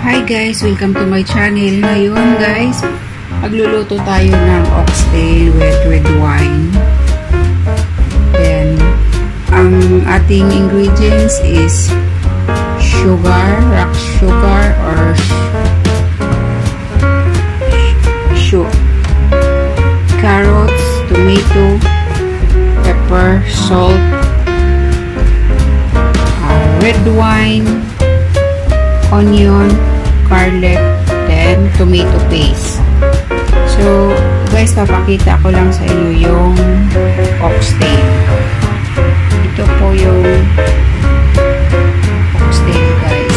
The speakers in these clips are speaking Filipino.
Hi guys! Welcome to my channel. Ngayon guys, magluluto tayo ng oxtail with red wine. Then, ang ating ingredients is sugar, rock sugar or carrots, tomato, pepper, salt, red wine, onion, garlic, then tomato paste. So, guys, papakita ko lang sa inyo yung oxtail. Ito po yung oxtail, guys.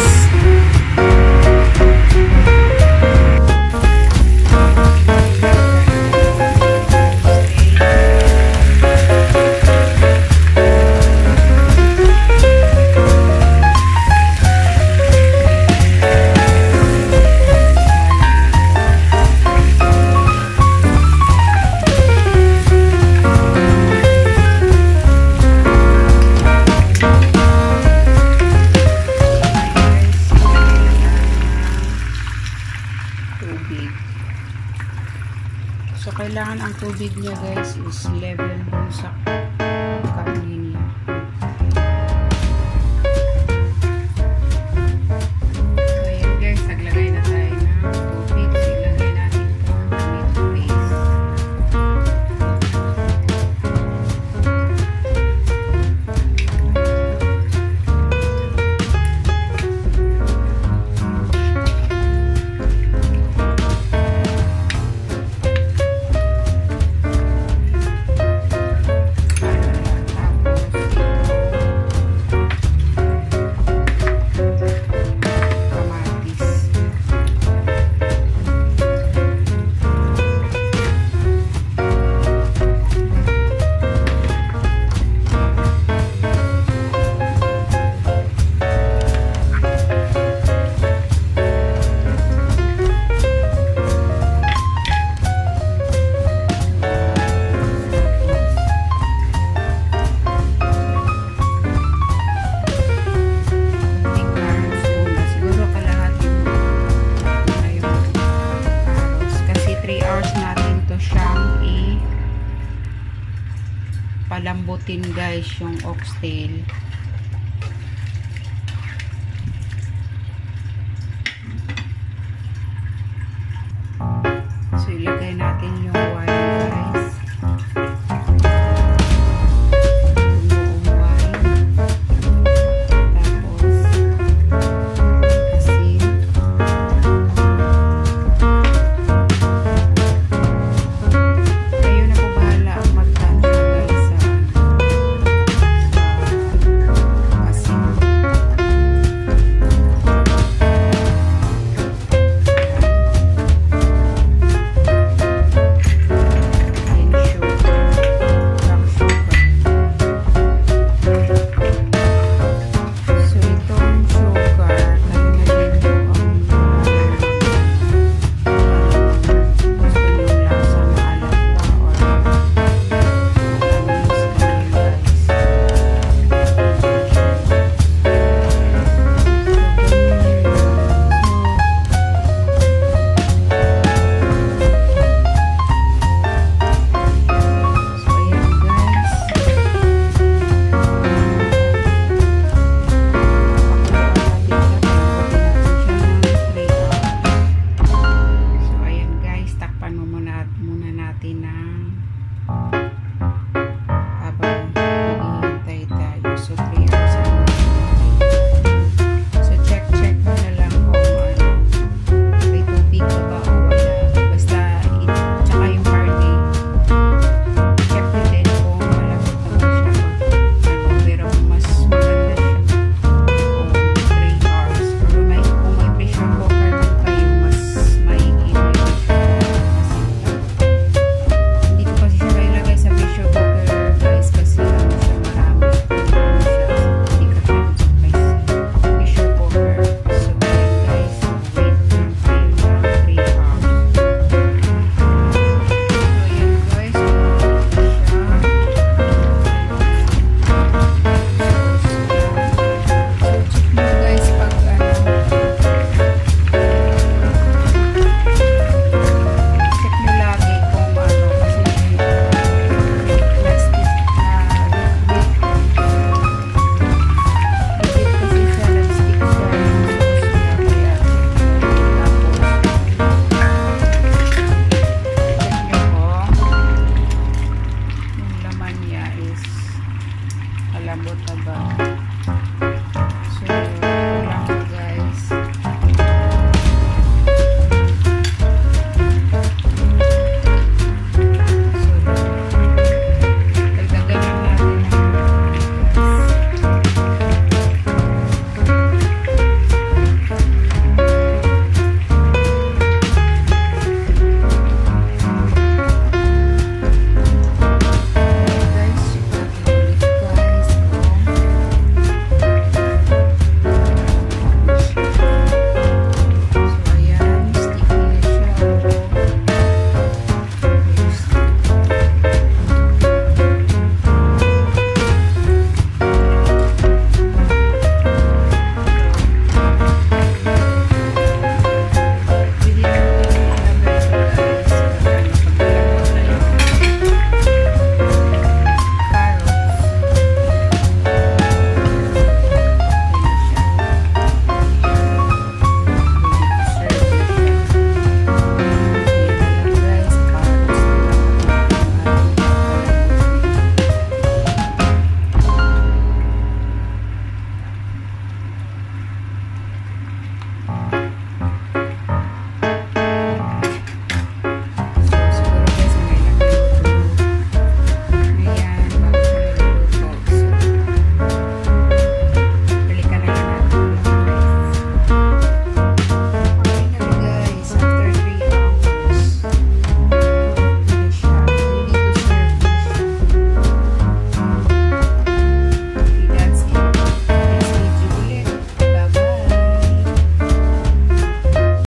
So, kailangan ang tubig niya guys is level dun sa karne niya. So, ayan guys, naglagay na tayo ng tubig. So, ilagay natin ito ang tomato paste. Palambutin guys yung oxtail.